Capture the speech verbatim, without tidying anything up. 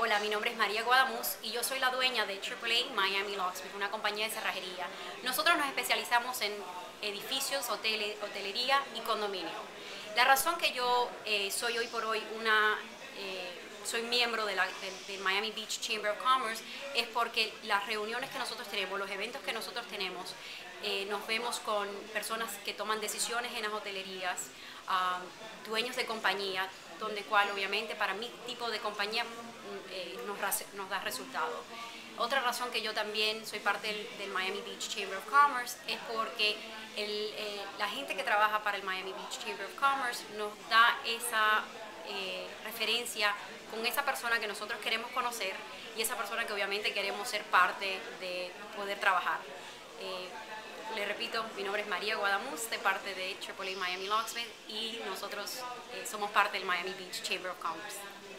Hola, mi nombre es María Guadamuz y yo soy la dueña de triple A Miami Locksmith, una compañía de cerrajería. Nosotros nos especializamos en edificios, hoteles, hotelería y condominio. La razón que yo eh, soy hoy por hoy una, eh, soy miembro de la, del, del Miami Beach Chamber of Commerce es porque las reuniones que nosotros tenemos, los eventos que nosotros tenemos, eh, nos vemos con personas que toman decisiones en las hotelerías, uh, dueños de compañía, donde cual obviamente para mi tipo de compañía eh, nos, nos da resultado. Otra razón que yo también soy parte del, del Miami Beach Chamber of Commerce es porque el, eh, la gente que trabaja para el Miami Beach Chamber of Commerce nos da esa eh, referencia con esa persona que nosotros queremos conocer y esa persona que obviamente queremos ser parte de poder trabajar. Eh, Le repito, mi nombre es María Guadamuz, de parte de triple A Miami Locksmith y nosotros eh, somos parte del Miami Beach Chamber of Commerce.